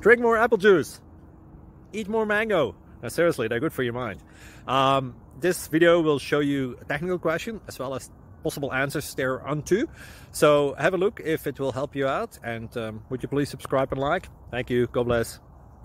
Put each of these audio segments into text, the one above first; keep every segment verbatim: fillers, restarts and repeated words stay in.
Drink more apple juice. Eat more mango. No, seriously, they're good for your mind. Um, this video will show you a technical question as well as possible answers thereunto. So have a look if it will help you out. And um, would you please subscribe and like? Thank you. God bless.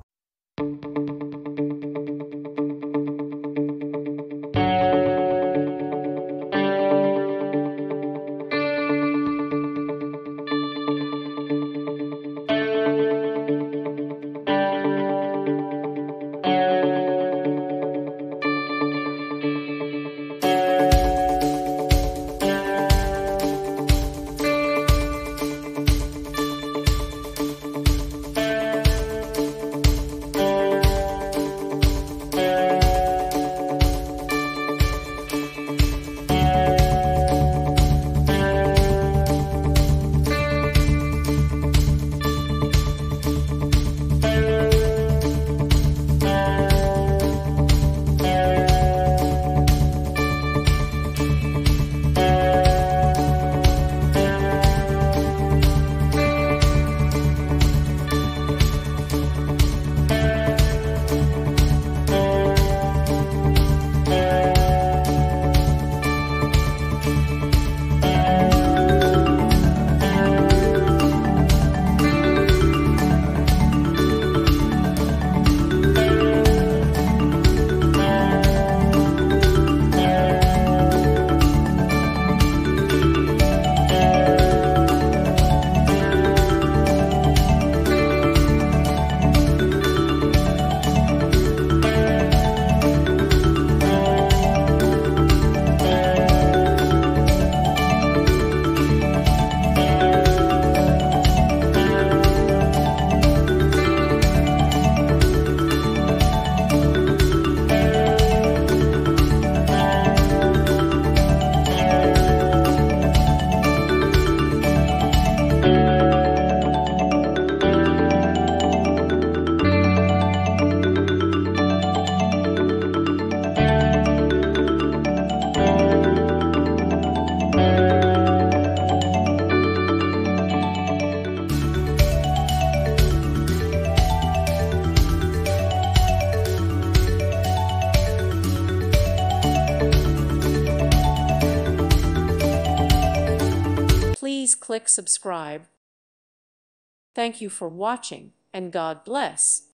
Please click subscribe. Thank you for watching, and God bless.